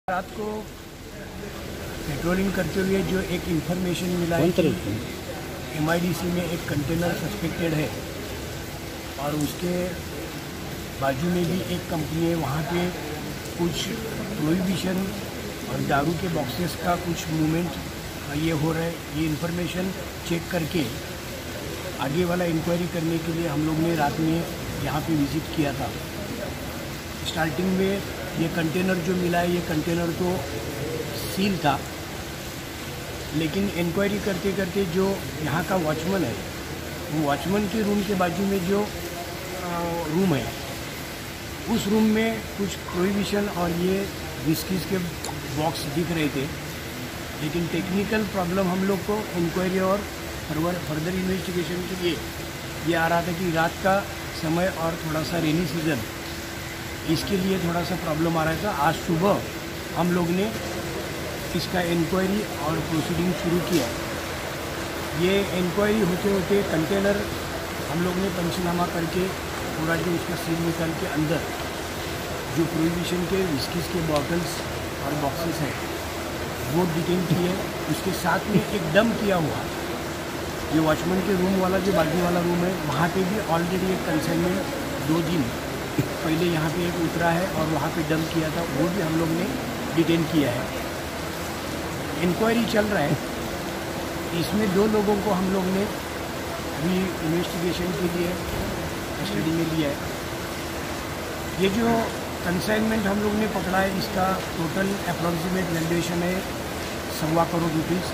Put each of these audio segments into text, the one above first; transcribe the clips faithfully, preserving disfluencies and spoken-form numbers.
रात को पेट्रोलिंग करते हुए जो एक इंफॉर्मेशन मिला है कि एम आई डी सी में एक कंटेनर सस्पेक्टेड है और उसके बाजू में भी एक कंपनी है, वहाँ पे कुछ प्रोहिबिशन और दारू के बॉक्सेस का कुछ मूवमेंट ये हो रहा है। ये इन्फॉर्मेशन चेक करके आगे वाला इंक्वायरी करने के लिए हम लोग ने रात में यहाँ पे विज़िट किया था। स्टार्टिंग में ये कंटेनर जो मिला है, ये कंटेनर तो सील था, लेकिन इंक्वायरी करते करते जो यहाँ का वॉचमैन है, वो वॉचमैन के रूम के बाजू में जो रूम है, उस रूम में कुछ प्रोहिबिशन और ये विस्कीज़ के बॉक्स दिख रहे थे। लेकिन टेक्निकल प्रॉब्लम हम लोग को इंक्वायरी और फर्दर फर्दर इन्वेस्टिगेशन के लिए ये आ रहा था कि रात का समय और थोड़ा सा रेनी सीज़न, इसके लिए थोड़ा सा प्रॉब्लम आ रहा था। आज सुबह हम लोग ने इसका इंक्वायरी और प्रोसीडिंग शुरू किया। ये इंक्वायरी होते होते कंटेनर हम लोग ने पंचनामा करके पूरा जो उसका सील निकाल के अंदर जो प्रोहिबिशन के विस्कीज़ के बॉटल्स और बॉक्सेस हैं वो डिटेन किए। उसके साथ में एक डम किया हुआ, ये वॉचमैन के रूम वाला जो बाजू वाला रूम है, वहाँ पे भी ऑलरेडी एक कंसाइनमेंट दो दिन पहले यहाँ पे एक उतरा है और वहाँ पे डम किया था, वो भी हम लोग ने डिटेन किया है। इंक्वायरी चल रहा है, इसमें दो लोगों को हम लोग ने अभी इन्वेस्टिगेशन के लिए कस्टडी में लिया है। ये जो कंसाइनमेंट हम लोग ने पकड़ा है, इसका टोटल अप्रॉक्सीमेट वैल्यूएशन है सवा करोड़ रुपीज़।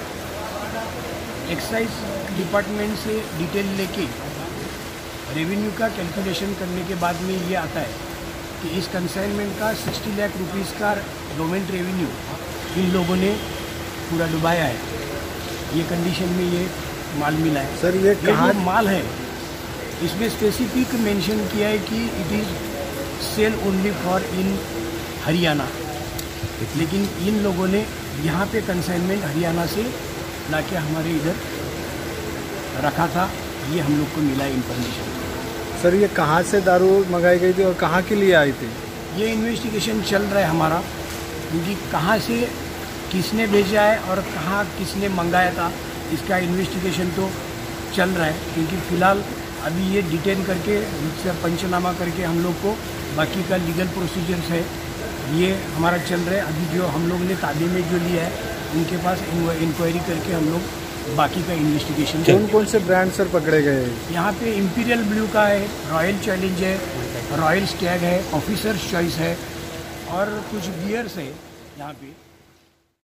एक्साइज डिपार्टमेंट से डिटेल लेके रेवेन्यू का कैलकुलेशन करने के बाद में ये आता है कि इस कंसाइनमेंट का साठ लाख रुपीस का गवर्नमेंट रेवेन्यू इन लोगों ने पूरा डुबाया है। ये कंडीशन में ये माल मिला है। सर ये कहाँ माल है, इसमें स्पेसिफिक मेंशन किया है कि it is sale only for in Haryana, लेकिन इन लोगों ने यहाँ पे कंसाइनमेंट हरियाणा से लाके हमारे इधर रखा था। ये हम लोग को मिला इन्फॉर्मेशन। सर ये कहाँ से दारू मंगाई गई थी और कहाँ के लिए आई थी? ये इन्वेस्टिगेशन चल रहा है हमारा, क्योंकि कहाँ से किसने भेजा है और कहाँ किसने मंगाया था, इसका इन्वेस्टिगेशन तो चल रहा है। क्योंकि फ़िलहाल अभी ये डिटेन करके पंचनामा करके हम लोग को बाकी का लीगल प्रोसीजर्स है ये हमारा चल रहा है। अभी जो हम लोग ने ताबे में जो लिया है, उनके पास इंक्वायरी करके हम लोग बाकी का इन्वेस्टिगेशन। कौन कौन से ब्रांड सर पकड़े गए? यहाँ पे इंपीरियल ब्लू का है, रॉयल चैलेंज है, रॉयल स्टैग है, ऑफिसर्स चॉइस है और कुछ बियर्स है यहाँ पे।